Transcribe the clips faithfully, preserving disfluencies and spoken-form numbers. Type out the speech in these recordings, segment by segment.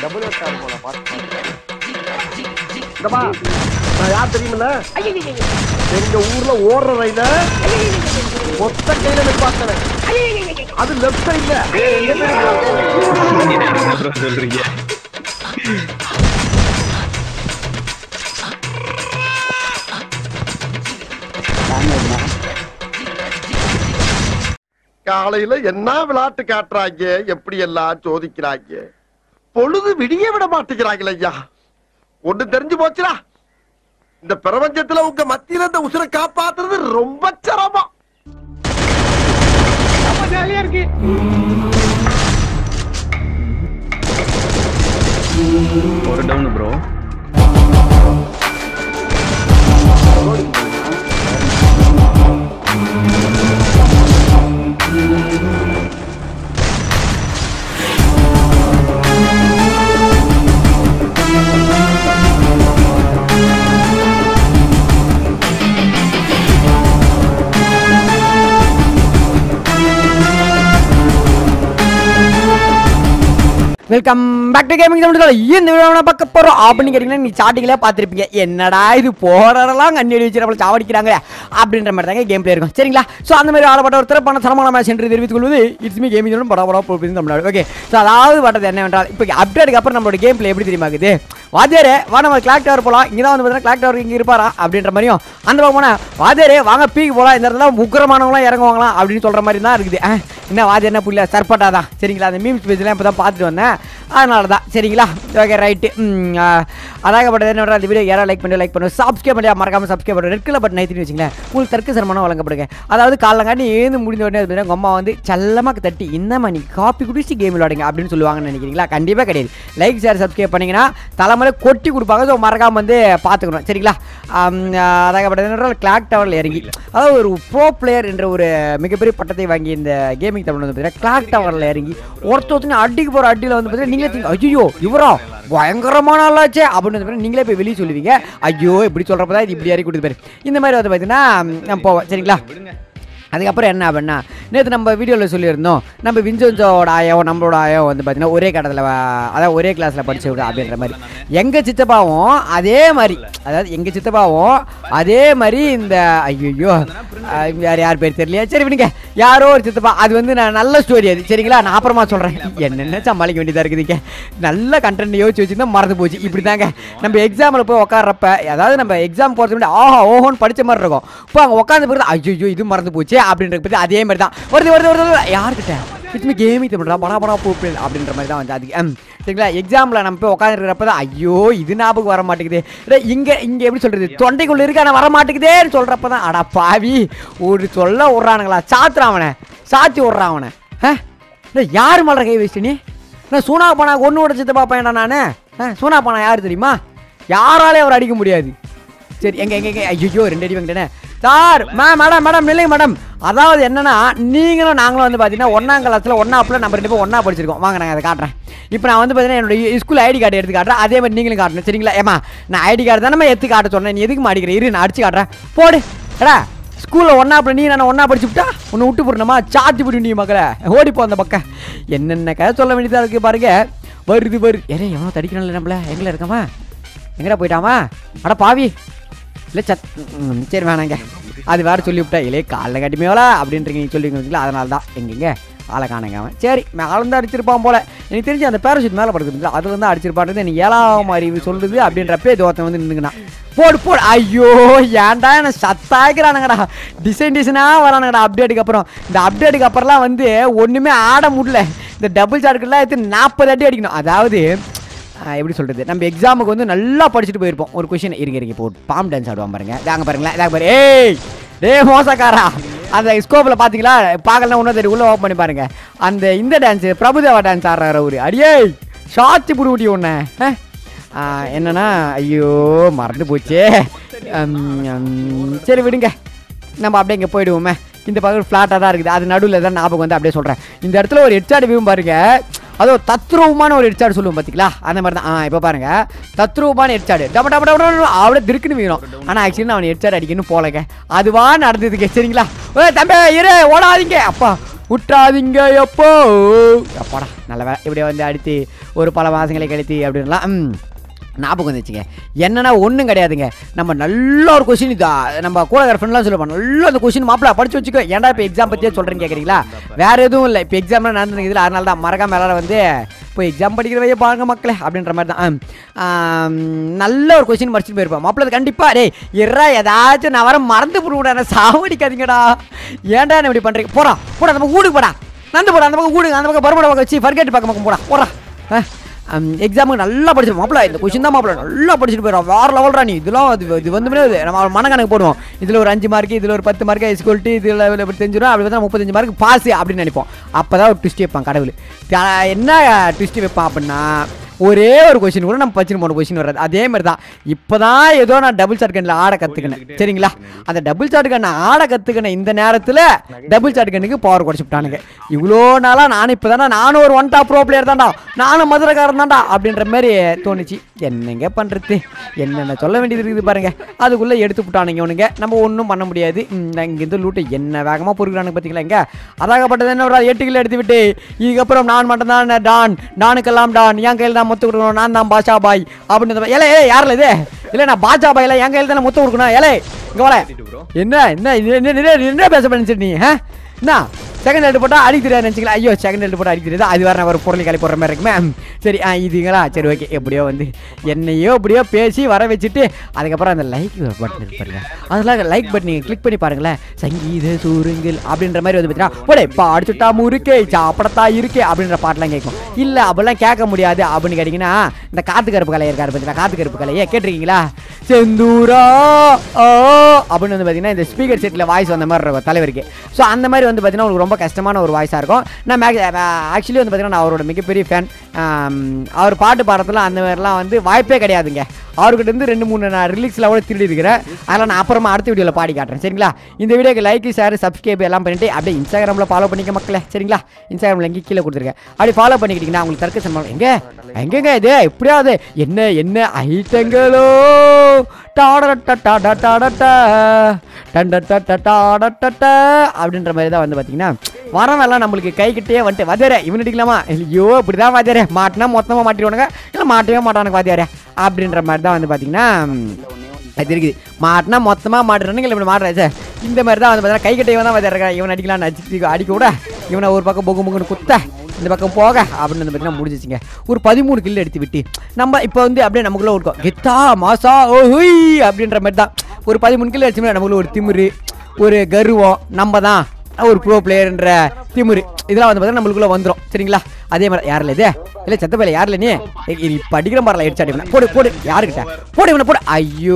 Double எட்டார் போல பாத்து இந்தமா நான் யார் தெரியுமில்ல எங்க ஊர்ல ஓடுற ரயில ஒத்த கையில நிப்பாட்டல அது லெஃப்ட் சைடுல சொல்றீங்க காலையில என்ன விளையாட்டு காட்டுறாங்க எப்படி எல்லாம் சோதிக்கிறாங்க பொழுது விடிய விட மாட்டேங்கிறாங்களே ஐயா ஒண்ணு தெரிஞ்சு போச்சுடா இந்த பிரபஞ்சத்துல உங்க மத்தியில இந்த உசுரை காப்பாத்துறது ரொம்ப சிரமம் ஜாலியா இருக்கு ஒரு down bro welcome back to gaming Tamil. இந்த வீடியோ பார்க்க போறோம் அப்படின்னு கேட்டீங்கன்னா நீ ஸ்டார்டிங்ல பார்த்துருப்பீங்க என்னடா இது போறதெல்லாம் கண்ணி அடி வச்சு நம்மளை சாவடிக்கிறாங்க அப்படின்ற மாதிரி தாங்க கேம் பிளே இருக்கும் சரிங்களா. ஸோ அந்த மாதிரி ஆளப்பட்ட ஒரு திறப்பான தரமான மேட்ச் என்று தெரிவித்துக் கொள்வது இட்ஸ் மீ கேமிங் படம் படம் போகிறது தமிழ்நாடு. ஓகே ஸோ அதாவது பட்டது என்னவென்றால் இப்போ அப்டேட்டுக்கு அப்புறம் நம்மளோட கேம் பிளே எப்படி தெரியுமாக்குது வாத்தியாரே வா நம்ம கிளாக் டவர் போகலாம் இங்கே தான் வந்து பார்த்தீங்கன்னா கிளாக் டவர் இங்கே இருப்பாரா அப்படின்ற மாதிரியும் அந்த பக்கம் போனால் வாத்தியாரே வாங்க பீக்கு போகலாம் இந்த இடத்துல உக்கிரமானவங்களாம் இறங்குவாங்களாம் அப்படின்னு சொல்கிற மாதிரி தான் இருக்குது. என்ன வாத்தியார் என்ன புரியல சர்பட்டா தான் சரிங்களா. அந்த மீம்ஸ் பேஜ்லாம் இப்போ தான் பார்த்துட்டு வந்தேன் அதனால தான் சரிங்களா. ஓகே ரைட்டு அதாகப்பட்டது என்ன இந்த வீடியோ யாராவது லைக் பண்ணி லைக் பண்ணுவோம் சப்ஸ்கிரைப் பண்ணி மறக்காமல் சப்ஸ்கிரைப் பண்ணுவோம் ரெட் கலர் பட்டன் நைத்தின்னு வச்சுங்களேன் உங்களுக்கு தர்க்க சரமானம் வழங்கப்படுங்க. அதாவது காலங்காட்டி ஏந்து முடிஞ்ச உடனே பார்த்தீங்கன்னா உங்கள் அம்மா வந்து செல்லமாக தட்டி என்னம்மா நீ காப்பி குடிச்சு கேம் விளையாடுங்க அப்படின்னு சொல்லுவாங்கன்னு நினைக்கிறீங்களா. கண்டிப்பாக கிடையாது. லைக் ஷேர் சப்ஸ்கிரைப் பண்ணிங்கன்னா தலைமுறை கொட்டி கொடுப்பாங்க. ஸோ மறக்காமல் வந்து பார்த்துக்கணும் சரிங்களா. அதாகப்பட்டது என்ன கிளாக் டவரில் இறங்கி அதாவது ஒரு ப்ரோ பிளேயர் என்ற ஒரு மிகப்பெரிய பட்டத்தை வாங்கி இந்த கேமிங் தமிழ் வந்து பார்த்தீங்கன்னா கிளாக் டவரில் இறங்கி ஒருத்தொருத்தங்க அடிக்கு போகிற அடியில் வந்து பார்த்தீங்கன்னா நீங்களே ஐயோ இவரா பயங்கரமான ஆளாச்சே அப்படின்னு நீங்களே போய் வெளியே சொல்லுவீங்க. ஐயோ இப்படி சொல்கிறப்ப தான் இது இப்படி இறக்கி கொடுத்து பாரு இந்த மாதிரி வந்து பார்த்தீங்கன்னா நம்ம போவோம் சரிங்களா. அதுக்கப்புறம் என்ன அப்படின்னா நேற்று நம்ம வீடியோவில் சொல்லியிருந்தோம் நம்ம விஞ்சோஞ்சோட ஆயோ நம்மளோட ஆயோ வந்து பார்த்தீங்கன்னா ஒரே கடத்தில் அதாவது ஒரே கிளாஸில் படிச்சு விட அப்படின்ற மாதிரி எங்கள் சித்தப்பாவும் அதே மாதிரி அதாவது எங்கள் சித்தப்பாவும் அதே மாதிரி இந்த ஐயோ வேறு யார் பேர் தெரியலையா சரி விடுங்க யாரோ ஒரு சித்தப்பா அது வந்து நான் நல்ல ஸ்டோரி அது சரிங்களா. நான் அப்புறமா சொல்கிறேன் என்னென்ன சமாளிக்க வேண்டியதாக இருக்குதுங்க நல்ல கண்டென்ட் யோசிச்சு வச்சுருந்தா மறந்து போச்சு இப்படி தாங்க நம்ம எக்ஸாமில் போய் உட்காரப்ப அதாவது நம்ம எக்ஸாம் போகிறது முன்னாடி ஆஹா ஓஹோன்னு படித்த மாதிரி இருக்கும் இப்போ அங்கே உட்காந்து போகிறது ஐயோ இது மறந்து போச்சு அப்படின்ற பற்றி அதே மாதிரி தான் வருது வருது வருது யார்கிட்ட it's gaming தமிழ்டா Bada Bada pope அப்படின்ற மாதிரி தான் வந்து அதுக்கு சரிங்களா. எக்ஸாமில் நம்ம போய் உட்காந்துருக்கிறப்ப தான் ஐயோ இது ஞாபகம் வர மாட்டேங்குது இங்கே இங்கே எப்படி சொல்கிறது தொண்டைக்குள்ளே இருக்கு ஆனால் வர மாட்டேங்குதேன்னு சொல்கிறப்ப தான் அடா பாவி ஒரு சொல்ல விட்றானுங்களா சாத்துறான் அவனை சாத்தி விட்றான் அவனை ஆ யார் மலர கை வச்சுட்டு நீ நான் சூனா பானா ஒன்று விட சித்தப்பா பையனா நான் ஆ சூனா பானா யார் தெரியுமா யாராலே அவர் அடிக்க முடியாது. சரி எங்கே எங்கே எங்கே ஐயோ ரெண்டு அடி வாங்கிட்டேனே சார் மே மேடம் மேடம் இல்லைங்க மேடம் அதாவது என்னன்னா நீங்களும் நாங்களும் வந்து பார்த்தீங்கன்னா ஒன்றாம் கிளாஸில் ஒன்றாப்பில் நம்ம ரெண்டு பேரும் ஒன்றா படிச்சிருக்கோம் வாங்க நாங்கள் அதை காட்டுறேன். இப்போ நான் வந்து பார்த்தீங்கன்னா என்னோட ஸ்கூல் ஐடி கார்டு எடுத்து காட்டுறேன் அதே மாதிரி நீங்களும் காட்டணும் சரிங்களா. ஏமா நான் ஐடி கார்டு தானே எடுத்து காட்ட சொன்னேன் நீ எதுக்கு மாடிக்கிறேன் இரு நான் அடிச்சு காட்டுறேன் போடு எடா ஸ்கூலில் ஒன்றாப்பில் நீ நான் ஒன்றா படிச்சு விட்டா ஒன்று விட்டு போடணுமா சாத்தி போட்டு நீ மக்களை ஓடிப்போ அந்த பக்கம் என்னென்ன கதை சொல்ல வேண்டியதாக இருக்குது பாருங்க வருது வருது ஏன்னா எவ்வளோ தடிக்கணும்ல நம்மள எங்கே இருக்கமா எங்கடா போயிட்டாமா அட பாவி இல்லை சத் சரி வேணாங்க அது வேறு சொல்லிவிட்டா இல்லையே காலைல கட்டிமையோலா அப்படின்றீங்க நீங்கள் சொல்லிங்களா அதனால தான் எங்கெங்க ஆளை காணுங்க அவன் சரி மேலேருந்து அடிச்சிருப்பான் போல் எனக்கு தெரிஞ்சு அந்த பேராஷூட் மேலே படுக்குது அதில் தான் அடிச்சிருப்பான்றது எனக்கு ஏழாம் அறிவு சொல்லுது அப்படின்றப்பே தோத்தம் வந்து நின்றுங்கண்ணா போடு போடு ஐயோ ஏன்டா என்ன சத்தாய்க்கிறானுங்கடா டிசைன் டிசைனாக வரானுங்கடா அப்டேட்டுக்கு அப்புறம் இந்த அப்டேட்டுக்கு அப்புறம்லாம் வந்து ஒன்றுமே ஆட முடியல இந்த டபுள் சார்க்கெல்லாம் எடுத்து நாற்பது அடி அடிக்கணும். அதாவது எப்படி சொல்கிறது நம்ம எக்ஸாமுக்கு வந்து நல்லா படிச்சுட்டு போயிருப்போம் ஒரு கொஷின் இருங்க இருங்க இப்போ பாம் டான்ஸ் ஆடுவான் பாருங்க இதாங்க பாருங்களேன் இதாங்க பாரு ஏய் டே மோசக்காரா அந்த ஸ்கோப்பில் பார்த்தீங்களா பார்க்கலாம் ஒன்றும் தெரியும் உள்ளே ஓப்பன் பண்ணி பாருங்க அந்த இந்த டான்ஸு பிரபுதேவா டான்ஸ் ஆடுறாரு அவரு அடியே ஷார்ட்ஸு புடி முடி ஒன்று என்னன்னா ஐயோ மறந்து போச்சு சரி விடுங்க நம்ம அப்படியே இங்கே போயிடுவோமே இந்த பக்கம் ஃப்ளாட்டாக தான் இருக்குது அது நடுவில் தான் ஞாபகம் வந்து அப்படியே சொல்கிறேன் இந்த இடத்துல ஒரு ஹெட்ஷாட் வியூ பாருங்க அதோ தத்ரூபமான ஒரு ஹெட்ஷாட் சொல்லுவோம் பார்த்தீங்களா அந்த மாதிரி தான் ஆ இப்போ பாருங்க தத்ரூபமான ஹெட்ஷாட் டப டப டப அவளை திருக்குன்னு வீணும் ஆனால் ஆக்சுவலி அவன் ஹெட்ஷாட் அடிக்கணும் போலங்க அதுவா நடந்ததுக்கு சரிங்களா ஓ தம்பி இரு ஓடாதீங்க அப்பா விட்டாதீங்க எப்போ அப்பாடா நல்ல வேலை இப்படியே வந்து அடுத்து ஒரு பல மாதங்களை கழித்து அப்படின்லாம் ஞாபகம் வந்துச்சுங்க. என்னன்னா ஒன்றும் கிடையாதுங்க. நம்ம நல்ல ஒரு கொஸ்டின் இதா நம்ம கூட ஃப்ரெண்ட்லாம் சொல்லுவோம், நல்ல அந்த கொஸ்டின் மாப்பிள படிச்சு வச்சுக்கோ. ஏன்டா இப்போ எக்ஸாம் பற்றியே சொல்கிறேன்னு கேட்குறீங்களா? வேறு எதுவும் இல்லை, இப்போ எக்ஸாம்லாம் நடந்துருக்கு இதில். அதனால தான் மறக்காம எல்லாரும் வந்து இப்போ எக்ஸாம் படிக்கிறவையே பாருங்க மக்களே அப்படின்ற மாதிரி தான். நல்ல ஒரு கொஸ்டின் படிச்சுட்டு போயிருப்போம் மாப்பிள. கண்டிப்பாக டே இறா ஏதாச்சும் நான் வர மறந்து போடுவிடா, என்ன சாவடிக்காதீங்கடா, ஏன்டா என்ன இப்படி பண்ணுறீங்க? போடா போடா நம்ம வீடுக்கு போடா, நந்து போடா அந்த பக்கம் வீடு, அந்த பக்கம் பரமட பக்கம் வச்சு ஃபர்கெட் பார்க்க பக்கம் போடா போடா. எக்ஸாமுக்கு நல்லா படிச்சிடும் மாப்பிள. இந்த கொஸ்டின் தான் மாப்பிள நல்லா படிச்சுட்டு போயிடும். வேறு லெவல்ரா நீ. இதெல்லாம் இது இது வந்து நம்ம மனக்கணக்கு போடுவோம். இதில் ஒரு அஞ்சு மார்க்கு, இதில் ஒரு பத்து மார்க்கு எஸ்கோல்ட்டு, இதில் இப்படி தெரிஞ்சிடும். அப்படி பார்த்தா முப்பத்தஞ்சு மார்க்கு பாஸ் அப்படின்னு நினைப்போம். அப்போ தான் ஒரு ட்விஸ்ட் வைப்பான் கடவுள். என்ன ட்விஸ்ட் வைப்பான் அப்படின்னா, ஒரே ஒரு கொஸ்டின் கூட நம்ம பச்சுன்னு போன கொஸ்டின் வராது. அதே மாதிரி தான் இப்போ தான் ஏதோ நான் டபுள் ஷாட் கன்னில் ஆட கற்றுக்கினேன் சரிங்களா. அந்த டபுள் ஷாட் கன் ஆட கற்றுக்கினேன் இந்த நேரத்தில் டபுள் ஷாட் கன்னுக்கு பவர் குறைச்சிட்டானுங்க. இவ்வளோ நாளாக நானும் இப்போ தானே நானும் ஒரு ஒன் டாப் ப்ரோ பிளேயர் தான்டா, நானும் மதுரைக்காரன் தான்டா அப்படின்ற மாதிரி தோணுச்சு. என்னங்க பண்ணுறது, என்னென்ன சொல்ல வேண்டியது இருக்குது பாருங்க. அதுக்குள்ளே எடுத்து விட்டானுங்க இவனுங்க, நம்ம ஒன்றும் பண்ண முடியாது. இங்கேருந்து லூட்டை என்ன வேகமாக பொறுக்கிறானுங்க பார்த்தீங்களா. இங்கே அதாகப்பட்டது என்ன ஒரு எட்டு கிலோ எடுத்து விட்டு இதுக்கப்புறம் நான் மட்டும் தான் டான், டானுக்கெல்லாம் டான், என் கையில் தான் முத்து கொடுக்கணும், நான் தான் பாஷா பாய் அப்படின்னு. ஏலே யாரில் இது இல்லை, நான் பாஷா பாயில் என் கையில் தானே முத்து கொடுக்கணும். ஏலே இங்கே வர என்ன என்ன என்ன என்ன பேச பண்ணி நீ என்ன செகண்ட் ஹெல்ட் போட்டால் அடிக்க தெரியாது நினச்சிக்கலாம். ஐயோ செகண்ட் ஹெல்ட் போட்டால் அடிக்க தெரியாது, அது வேறு ஒரு பொருளை கலை போடுற மாதிரி இருக்குமே. சரி ஆ இதுங்களா சரி ஓகே. எப்படியோ வந்து என்னையோ எப்படியோ பேசி வர வச்சுட்டு அதுக்கப்புறம் அந்த லைக் பட்டன் இருப்பாருங்க, அதெல்லாம் லைக் பட்டன் நீங்கள் கிளிக் பண்ணி பாருங்களேன். சங்கீத சூருங்கள் அப்படின்ற மாதிரி வந்து பார்த்தீங்கன்னா போடே இப்போ அடிச்சுட்டா முறுக்கே சாப்பிடத்தா இருக்கே அப்படின்ற பாட்டெலாம் கேட்கும். இல்லை அப்படிலாம் கேட்க முடியாது அப்படின்னு கேட்டிங்கன்னா இந்த காத்து கருப்பு கலை இருக்காரு பார்த்தீங்கன்னா, காத்து கருப்பு கலையை கேட்டிருக்கீங்களா? செந்தூரா ஓ அப்படின்னு வந்து பார்த்தீங்கன்னா இந்த ஸ்பீக்கர் செட்டில் வாய்ஸ் வந்த மாதிரி இருக்கும் தலைவருக்கு. ஸோ அந்த மாதிரி வந்து பார்த்தீங்கன்னா உங்களுக்கு ரொம்ப கஷ்டமான ஒரு வாய்ஸாக இருக்கும். நான் ஆக்சுவலி வந்து பார்த்தீங்கன்னா நான் அவரோட மிகப்பெரிய ஃபேன். அவர் பாட்டு பாடுறதுலாம் அந்த மாதிரிலாம் வந்து வாய்ப்பே கிடையாதுங்க. அவர்கிட்ட இருந்து ரெண்டு மூணு நான் ரிலீக்ஸில் கூட திருடி இருக்கிறேன். அதெல்லாம் நான் அப்புறமா அடுத்த வீடியோவில் பாடி காட்டுறேன் சரிங்களா. இந்த வீடியோக்கு லைக் ஷேர் சப்ஸ்கிரைப் எல்லாம் பண்ணிட்டு அப்படியே இன்ஸ்டாகிராமில் ஃபாலோ பண்ணிக்க மக்களே சரிங்களா. இன்ஸ்டாகிராமில் எங்கே கீழே கொடுத்துருக்கேன், அப்படி ஃபாலோ பண்ணிக்கிட்டீங்கன்னா உங்களுக்கு தர்க்க சம்பளம் எங்கே எங்கெங்க இது எப்படியாவது என்ன என்ன ஐட்டங்களோ அப்படின்ற மாதிரி தான் வந்து பார்த்தீங்கன்னா வரவெல்லாம் நம்மளுக்கு கைக்கிட்டே வந்துட்டு வாத்தியாரே இவன் அடிக்கலாமா, ஐயோ இப்படி தான் வாத்தியாரே மாட்டினா மொத்தமாக மாட்டிடுவானுங்க, இல்லை மாட்டவே மாட்டானுங்க வாத்தியாரே அப்படின்ற மாதிரி தான் வந்து பார்த்தீங்கன்னா அது இருக்குது. மாட்டினா மொத்தமாக மாட்டுறானுங்க, இல்லை இப்படி மாட்டுறேன் சார் இந்த மாதிரி தான் வந்து பார்த்தீங்கன்னா கைக்கிட்டே தான் வாத்தியாரா இவன் அடிக்கலான்னு அடிச்சு அடிக்க கூட இவனை ஒரு பக்கம் பொங்கு பொங்குன்னு குத்த இந்த பக்கம் போக அப்படின்னு வந்து பார்த்தீங்கன்னா முடிஞ்சிச்சிங்க. ஒரு பதிமூணு கிலோ எடுத்து விட்டு நம்ம இப்போ வந்து அப்படியே நமக்குள்ளே இருக்கும் கெத்தா மாசா ஓய் அப்படின்ற மாதிரி தான். ஒரு பதிமூணு கிலோ அடிச்சோம்னா நமக்குள்ள ஒரு திமிரு ஒரு கர்வம், நம்ம தான் ஒரு ப்ரோ பிளேயர்ன்ற திமிரு இதெல்லாம் வந்து பார்த்தீங்கன்னா நம்மளுக்குள்ளே வந்துடும் சரிங்களா. அதே மாதிரி யாரில் இது இல்லை செத்த பேர் யாரில் நீ இப்போ அடிக்கிற மாதிரிலாம் எடுச்சாட்டி போடு போடு யாருக்கிட்ட போடு இவனை போடு. ஐயோ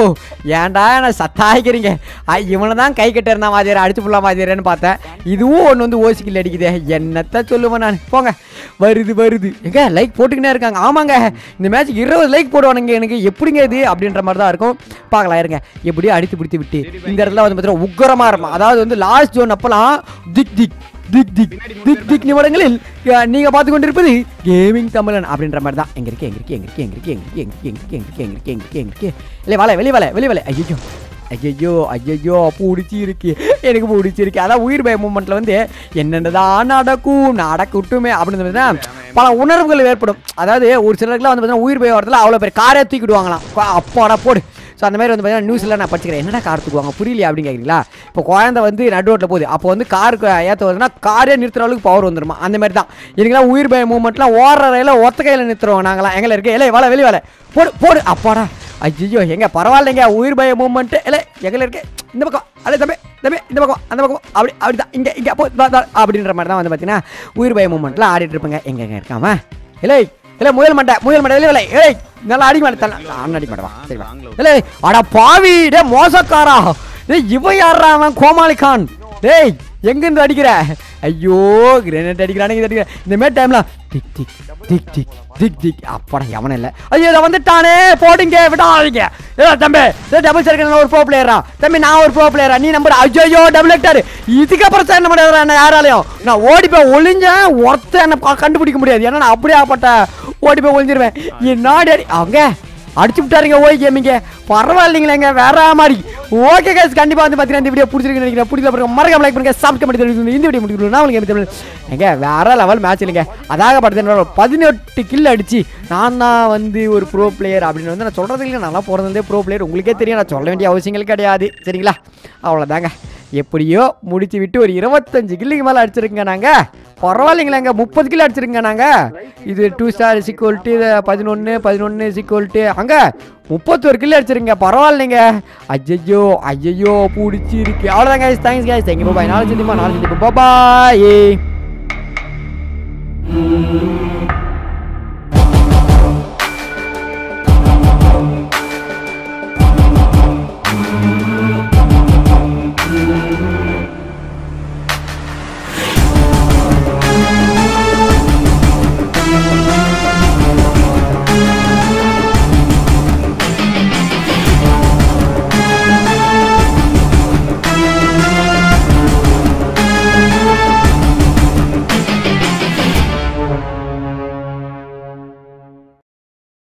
ஏன்டா நான் சத்தாய்க்கிறீங்க, இவனை தான் கை கட்ட இருந்தான் வாதியார் அடிச்சு ஃபுல்லாக வாதியாரன்னு பார்த்தேன். இதுவும் ஒன்று வந்து ஓசிக்கில் அடிக்குதே, என்னத்த சொல்லுவேன் நான். போங்க வருது வருது எங்க லைக் போட்டுக்கினே இருக்காங்க. ஆமாங்க இந்த மேட்ச்சுக்கு இருபது லைக் போடுவானுங்க, எனக்கு எப்படிங்க இது அப்படின்ற மாதிரி தான் இருக்கும். பார்க்கலாம் இருங்க எப்படியோ அடித்து பிடித்து விட்டு இந்த இடத்துல வந்து பார்த்தீங்கன்னா உக்கரமாக இருக்கும். அதாவது வந்து லாஸ்ட் ஜோன் அப்பெல்லாம் திக் திக் திக் திக் திக் திக் நிமிடங்களில் நீங்க பார்த்து கொண்டிருப்பது கேமிங் தமிழன் அப்படின்ற மாதிரி தான். எங்க இருக்கு எங்க இருக்கு எங்க இருக்கு எங்க இருக்கு எங்க இருக்கு எங்க இருக்கு எங்க இருக்கு எங்க இருக்கு எங்க இருக்கு எங்க இருக்கு இல்லை வலை வெளி வலை வெளி வலை. ஐயோ ஐயோ ஐயோ பிடிச்சி இருக்கு எனக்கு பிடிச்சிருக்கு. அதான் உயிர் பய மூமெண்ட்ல வந்து என்னென்னதான் நடக்கும் நடக்கட்டுமே அப்படின்னு பல உணர்வுகள் ஏற்படும். அதாவது ஒரு சிலருக்குலாம் வந்து பார்த்தீங்கன்னா உயிர் பயம் வரதுல அவ்வளோ பேர் காரே தூக்கிடுவாங்களாம். அப்பாடா போடு. ஸோ அந்த மாதிரி வந்து பார்த்தீங்கன்னா நியூஸில் நான் படிச்சுக்கிறேன். என்னடா கார் தூக்குவாங்க புரியலையா அப்படின்னு கேட்குறீங்களா. இப்போ குழந்தை வந்து நடு ரோட்டில் போகுது, அப்போ வந்து காருக்கு ஏற்ற வருதுன்னா காரே நிறுத்துற அளவுக்கு பவர் வந்துருமா. அந்த மாதிரி தான் எனக்குலாம் உயிர் பய மூமெண்ட்லாம் ஓடுற ரயில ஒத்த கையில் நிறுத்துறோம் நாங்களாம். எங்களை இருக்கு இல்லை வலை வெளி வலை போடு போடு. அப்பாடா ஐயோ எங்க பரவாயில்லைங்க உயிர் பய மூமெண்ட்டு இல்லை எங்களை இருக்கு இந்த பக்கம் அல்ல தம்பி தம்பி இந்த பக்கம் அந்த பக்கம் அப்படி அப்படி தான் இங்கே இங்கே அப்படின்ற மாதிரி தான் வந்து பார்த்தீங்கன்னா உயிர் பய மூமெண்ட்டில் ஆடிட்டு இருப்பேங்க. எங்கெங்க இருக்காம இல்லை இல்லை முயல் மண்டை முயல் மண்டை இல்லை இல்லை நல்லா அடிக்க மாட்டேன் நான் அடிக்க மாட்டேவா சரிவா இல்லை அடா பாவி டே மோசக்காரா டே இவன் யாரா அவன் கோமாளிகான் டேய் எங்கேருந்து அடிக்கிற. ஐயோ கிரேனேட் அடிக்கிறானே இது அடிக்கிற இந்த மாதிரி டைம்ல tick tick tick tick tick tick அப்படா எவனும் இல்லை. ஐயோ இதை வந்துட்டானே போடுங்க விடாதீங்க. ஏ தம்பி டபுள் சர்க்கிள் ஒரு ப்ரோ பிளேயரா தம்பி, நான் ஒரு ப்ரோ பிளேயரா நீ நம்பர். ஐயோ டபுள் ஹெக்டர் இதுக்கப்புறம் சார் என்ன முடியாது என்ன யாராலையும். நான் ஓடி போய் ஒளிஞ்சேன் ஒருத்தர் என்ன கண்டுபிடிக்க முடியாது, ஏன்னா நான் அப்படியே ஆப்பட்ட ஓடி போய் ஒளிஞ்சிருவேன். என்னாடி அவங்க அடிச்சு விட்டாருங்க ஓய் கேமிங்க பரவாயில்லைங்களேங்க வேற மாதிரி ஓகே கைஸ் கண்டிப்பா வந்து பாத்தீங்கன்னா இந்த வீடியோ பிடிச்சிருக்கு நினைக்கிறேன் பிடிக்கல பாருங்க மறக்காம லைக் பண்ணுங்க சப்ஸ்கிரைப் பண்ணி இந்த வீடியோ முடிக்கணும் நான் உங்களுக்கு எங்க வேற லெவல் மேட்ச் இல்லைங்க அதாக படுத்து பதினெட்டு கில் அடிச்சு நான் தான் வந்து ஒரு ப்ரோ பிளேயர் அப்படின்னு வந்து நான் சொல்றது இல்லை நல்லா போறதுலேயே ப்ரோ பிளேயர் உங்களுக்கே தெரியும் நான் சொல்ல வேண்டிய அவசியங்கள் கிடையாது சரிங்களா அவ்வளோதாங்க எப்படியோ முடிச்சு விட்டு ஒரு இருபத்தஞ்சு கில்லுக்கு மேலே அடிச்சிருக்கங்க நாங்கள் பரவாயில்லைங்களேங்க முப்பது கிலோ அடிச்சிருங்க நாங்கள் இது டூ ஸ்டார் சிக்வல்ட்டு பதினொன்று பதினொன்று சிக்வல்ட்டு அங்கே முப்பத்தொரு கிலோ அடிச்சிருங்க பரவாயில்லைங்க ஐயோ ஐயோ பிடிச்சி இருக்கு அவ்வளோதான் guys thanks guys thank you bye நாலு சந்திப்பா நாலு சந்திப்பா பாய்